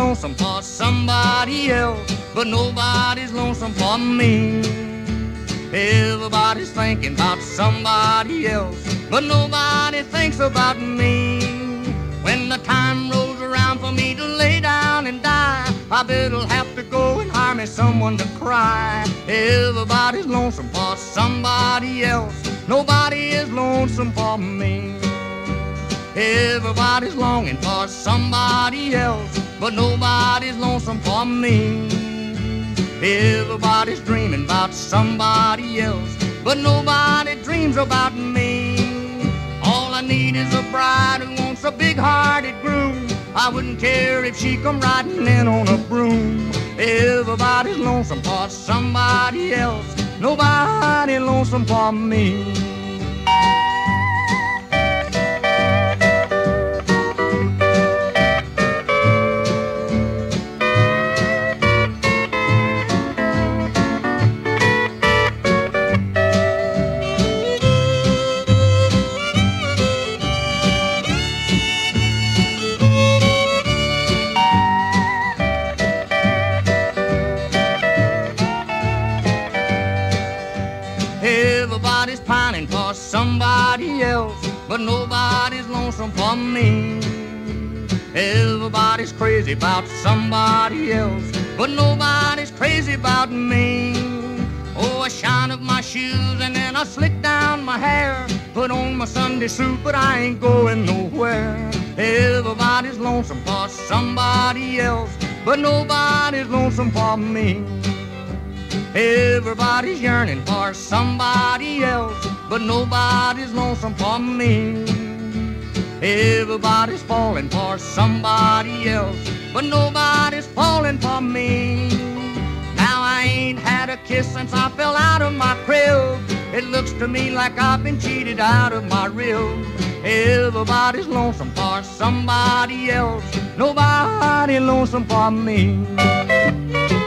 lonesome for somebody else, but nobody's lonesome for me. Everybody's thinking about somebody else, but nobody thinks about me. When the time rolls around for me to lay down and die, I better'll have to go and hire me someone to cry. Everybody's lonesome for somebody else, nobody is lonesome for me. Everybody's longing for somebody else, but nobody's lonesome for me. Everybody's dreaming about somebody else, but nobody dreams about me. All I need is a bride who wants a big-hearted groom. I wouldn't care if she come riding in on a broom. Everybody's lonesome for somebody else, nobody lonesome for me. Everybody's pining for somebody else, but nobody's lonesome for me. Everybody's crazy about somebody else, but nobody's crazy about me. Oh, a shine of my shoes and then I slick down my hair, put on my Sunday suit, but I ain't going nowhere. Everybody's lonesome for somebody else, but nobody's lonesome for me. Everybody's yearning for somebody else, but nobody's lonesome for me. Everybody's falling for somebody else, but nobody's falling for me. Now I ain't had a kiss since I fell out of my crib. It looks to me like I've been cheated out of my rib. Everybody's lonesome for somebody else, nobody lonesome for me.